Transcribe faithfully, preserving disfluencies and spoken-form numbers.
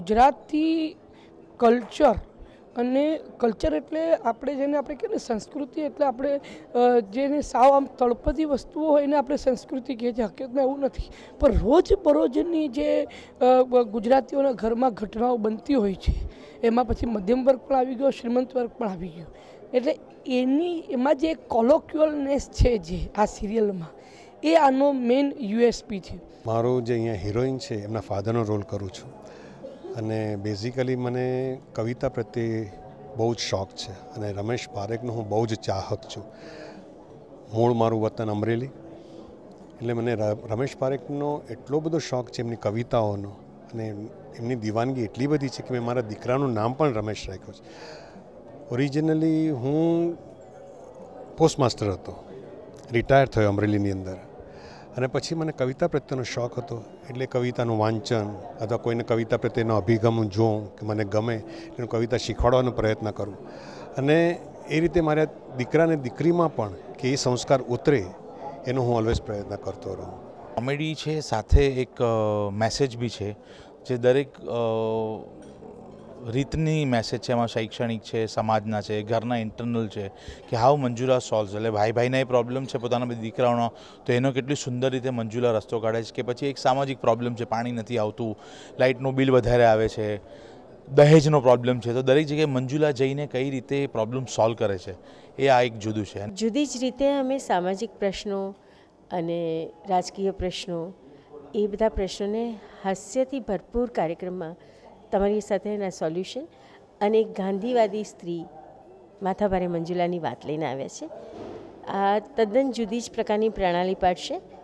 Gujarati culture અને culture એટલે આપણે જેને આપણે કહીએ ને સંસ્કૃતિ એટલે આપણે જેને સાવ આમ તળપદી વસ્તુઓ હોય એને આપણે સંસ્કૃતિ કહીએ છીએ. હકીકતમાં એવું નથી, પણ રોજબરોજની જે ગુજરાતીઓના ઘરમાં ઘટનાઓ બનતી હોય છે એમાં પછી મધ્યમ વર્ગ પણ આવી ગયો, શ્રીમંત વર્ગ પણ આવી ગયો. એટલે એની એમાં જે કોલોક્યુઅલનેસ છે જે આ સિરિયલમાં એ આનો મેઇન યુએસપી છે. મારો જે અહીંયા હિરોઈન છે એમના ફાધરનો રોલ કરું છું અને બેઝિકલી મને કવિતા પ્રત્યે બહુ જ શોખ છે અને રમેશ પારેખનો હું બહુ જ ચાહક છું. મૂળ મારું વતન અમરેલી, એટલે મને રમેશ પારેખનો એટલો બધો શોખ છે એમની કવિતાઓનો અને એમની દીવાનગી એટલી બધી છે કે મેં મારા દીકરાનું નામ પણ રમેશ રાખ્યું છે. ઓરિજિનલી હું પોસ્ટમાસ્ટર હતો, રિટાયર થયો અમરેલીની અંદર, અને પછી મને કવિતા પ્રત્યેનો શોખ હતો એટલે કવિતાનું વાંચન અથવા કોઈને કવિતા પ્રત્યેનો અભિગમ હું જોઉં કે મને ગમે એનું કવિતા શીખવાડવાનો પ્રયત્ન કરું અને એ રીતે મારા દીકરાને દીકરીમાં પણ કે એ સંસ્કાર ઉતરે એનો હું ઓલવેઝ પ્રયત્ન કરતો રહું. કોમેડી છે સાથે એક મેસેજ બી છે જે દરેક રીતની મેસેજ છે. એમાં શૈક્ષણિક છે, સમાજના છે, ઘરના ઇન્ટરનલ છે કે હાઉ મંજુલા સોલ્વ્સ, એટલે ભાઈ ભાઈના એ પ્રોબ્લેમ છે પોતાના બધી દીકરાઓનો, તો એનો કેટલી સુંદર રીતે મંજુલા રસ્તો કાઢે છે. કે પછી એક સામાજિક પ્રોબ્લેમ છે, પાણી નથી આવતું, લાઇટનું બિલ વધારે આવે છે, દહેજનો પ્રોબ્લેમ છે, તો દરેક જગ્યાએ મંજુલા જઈને કઈ રીતે પ્રોબ્લેમ સોલ્વ કરે છે એ આ એક જુદું છે. જુદી જ રીતે અમે સામાજિક પ્રશ્નો અને રાજકીય પ્રશ્નો એ બધા પ્રશ્નોને હાસ્યથી ભરપૂર કાર્યક્રમમાં તમારી સાથે એના સોલ્યુશન અને એક ગાંધીવાદી સ્ત્રી માથાભારે મંજુલાની વાત લઈને આવ્યા છે. આ તદ્દન જુદી જ પ્રકારની પ્રણાલી પાડશે.